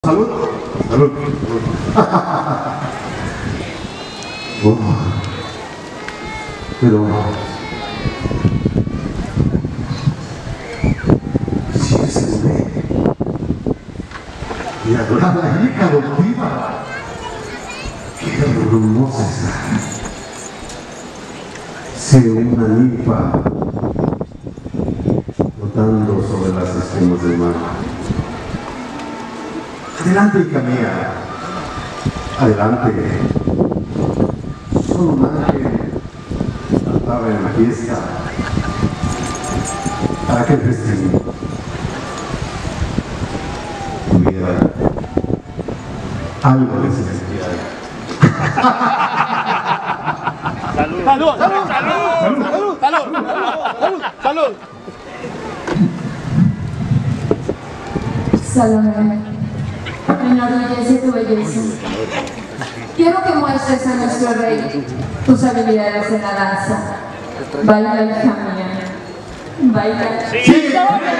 Salud, salud. Pero si es el bebé y adorada hija adoptiva, qué hermosa está. Sé una ninfa flotando sobre las espumas del mar. Adelante, hija mía, adelante. Solo un ángel estaba en la fiesta para que el festivo tuviera algo de celestial. ¡Salud! ¡Salud! ¡Salud! ¡Salud! ¡Salud! ¡Salud! Salomé, enorgullece tu belleza. Quiero que muestres a nuestro rey tus habilidades en la danza. Baila, hija mía. Baila. ¡Sí!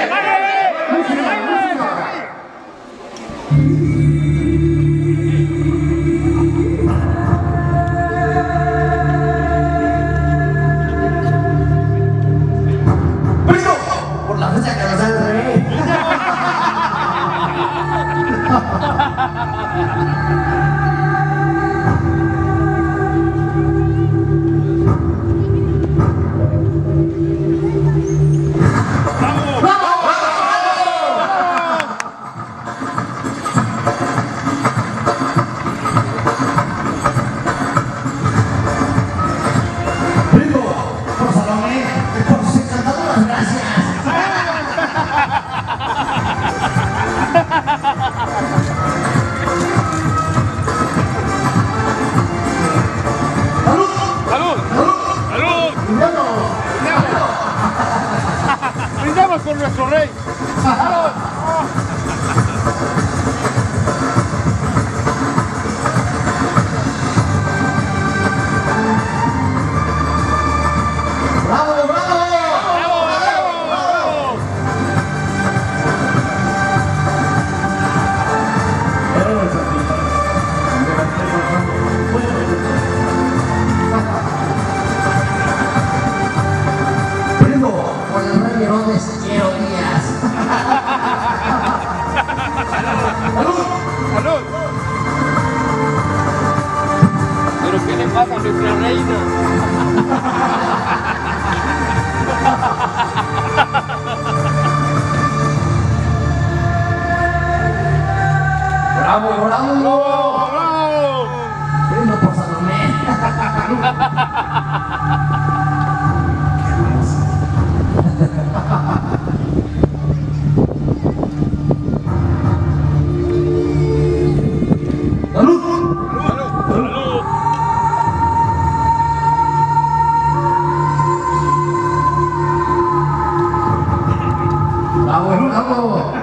¡Brindo! Por la fecha que nos da el rey. Brindo por Salomé y por sus encantadoras gracias. ¡Salud! ¡Salud! ¡Salud! ¡Salud! ¡Brindemos! ¡Brindamos por nuestro rey! ¡Salud! ¡Bravo, bravo! Brindo por el rey Herodes Díaz. ¡Salud! ¡Salud! ¿Pero qué le pasa a nuestra reina? ¡Bravo, bravo! ¡Bravo! Brindo por Salomé. ¡Salud! ¡Salud! ¡Bravo, bravo!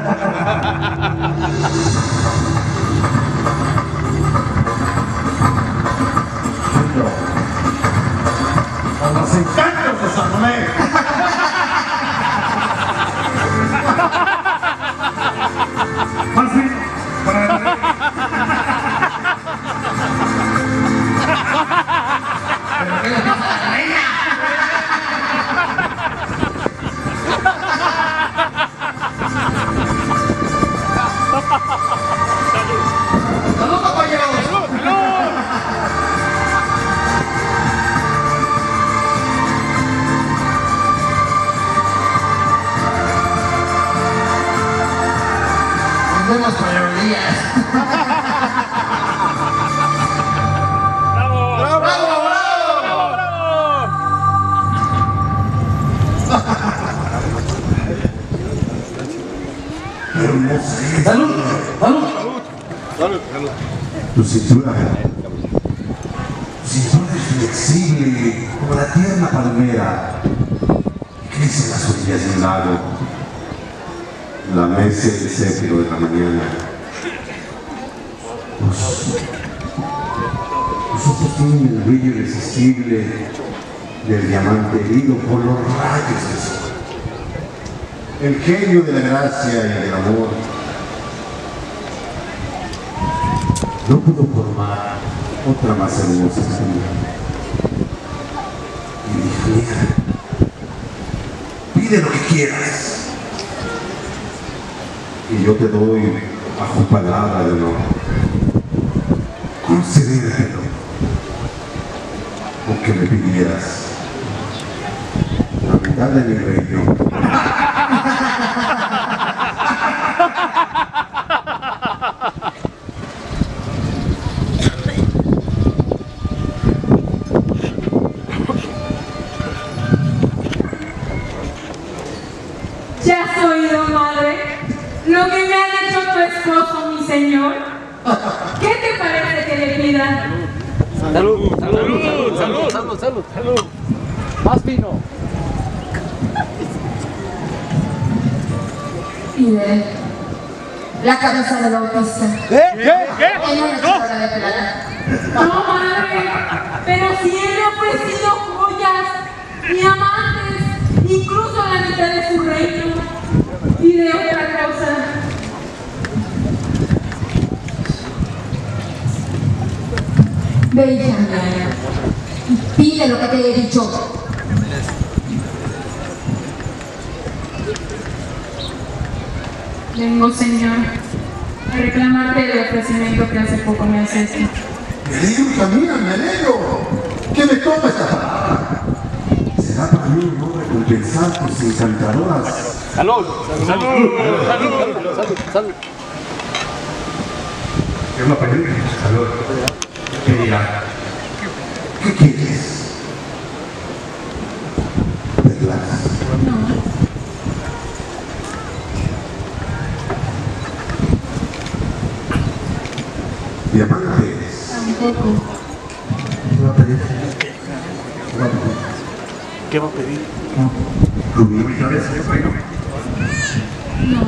Brindo por los encantos de Salomé. Más bien, para el rey. ¿Pero qué le pasa a la reina? ¡Salud, compañeros! ¡Salud! Brindemos por Herodías. ¡Bravo! ¡Bravo, bravo! ¡Bravo, bravo! Hermosa. ¡Salud! ¡Salud! ¡Salud! ¡Salud! Tu cintura es flexible como la tierna palmera que crece en las orillas de un lago. La mesa y el céfiro de la mañana. Los ojos tienen el brillo irresistible del diamante herido por los rayos del sol. El genio de la gracia y del amor no pudo formar otra más hermosa que tú. Y dijo, mira, pide lo que quieras y yo te doy bajo palabra de honor concedértelo, aunque me pidieras la mitad de mi reino. ¿Ya has oído, madre? Lo que me ha dicho tu esposo, mi señor. ¿Qué te parece que le pida? Salud, salud, salud, salud, salud, salud. Más vino. Pide la cabeza del Bautista. ¿Qué? En una charola de plata. No, madre, pero si él le ha ofrecido joyas, diamantes, incluso la mitad de su reino. Pide otra cosa. Ve, hija mía, pide lo que te he dicho. Vengo, señor, a reclamarte el ofrecimiento que hace poco me has hecho. Me alegro, hija mía, me alegro. ¿Qué me toma esta palabra? Será para mí un honor recompensar tus encantadoras. Salud, salud, salud, salud, salud, salud. Yo me pedí salud. ¿Qué dirá? ¿Qué quieres? ¿Verdad? No, Diamantes. tampoco. ¿Qué va a pedir? ¿Qué va a pedir? ¿Rubí millones de reino? No.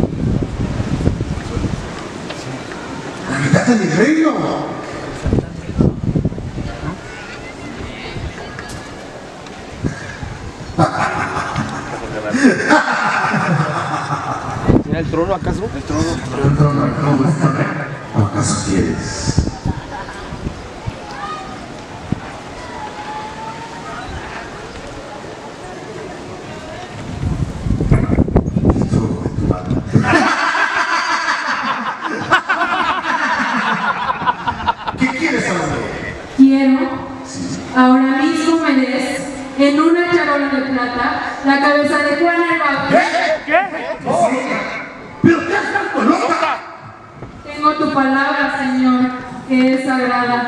¡La mitad de mi reino! ¿Tiene el trono acaso? El trono. ¿O acaso quieres? ¿Qué quieres saber? Quiero, ahora mismo me des en una charola de plata la cabeza de Juan el Bautista. ¿Qué? ¿Pero qué has vuelto loca? Tengo tu palabra, Señor, que es sagrada.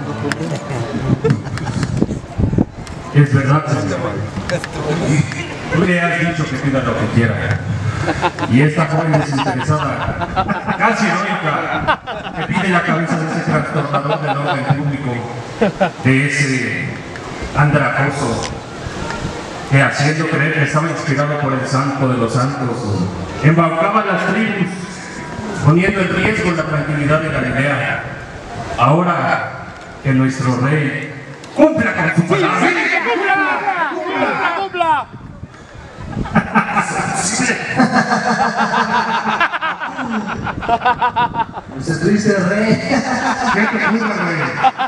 Es verdad, señor. Tú le has dicho que pida lo que quiera. Y esta joven desinteresada, casi heroica, que pide la cabeza de ese trastornador del orden público, de ese andrajoso, que haciendo creer que estaba inspirado por el santo de los santos, embaucaba a las tribus, poniendo en riesgo la tranquilidad de Galilea. Ahora que nuestro rey cumpla con su palabra. ¡Cumpla! Ese triste rey. ¿Qué te ocurre, rey?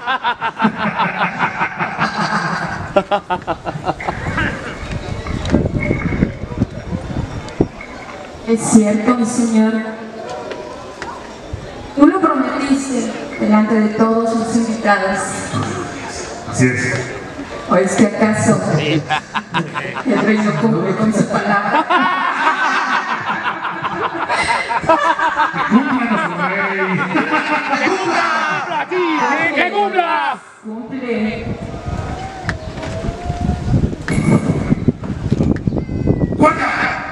Es cierto, mi señor. Tú lo prometiste delante de todos los invitados. Así es. ¿O es que acaso el rey no cumple con su palabra? ¡Cúmplanos, rey! ¡Que cumpla! Cumple. ¡Guarda!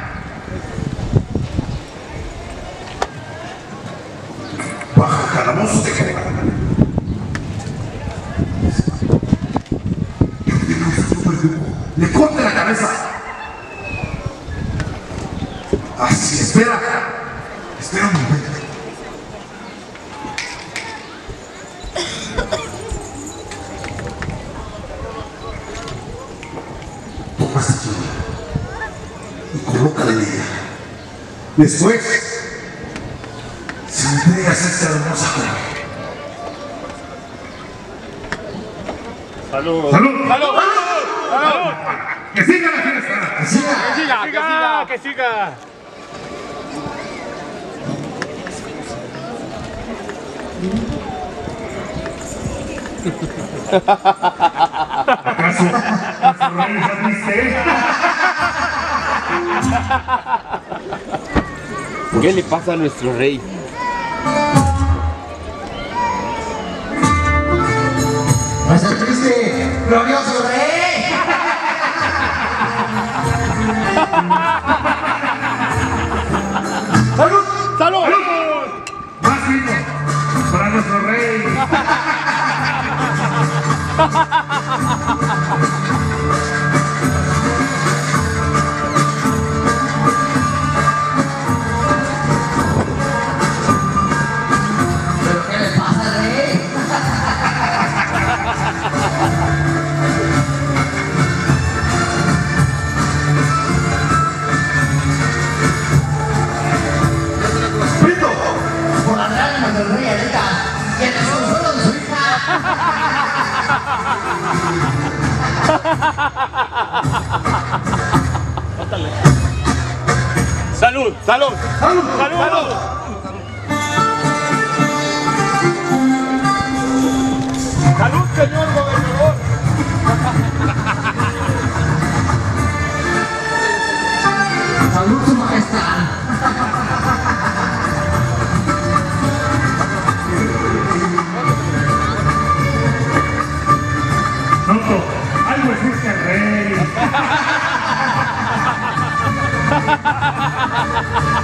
Baja el calabozo de guerra. Le corte la cabeza. Así, espera. Espera un momento. Toma esta chula y colócala en ella. Después, si me entregas a esta hermosa joven, Salud. ¡Salud! ¡Salud! Que siga la fiesta. ¡Que siga! ¡Que siga! ¿Acaso nuestro rey ya viste? ¿Qué le pasa a nuestro rey? ¡Nuestro triste, glorioso rey! ¡Salud! ¡Salud! Más vino para nuestro rey. ¿Pero qué le pasa al rey? ¡Brito! Por las lágrimas del rey Aleta y el desconsuelo de su hija. ¡Salud! ¡Salud! ¡Salud! ¡Salud! ¡Salud, señor gobernador! ¡Salud, su majestad! Noto, algo existe el rey.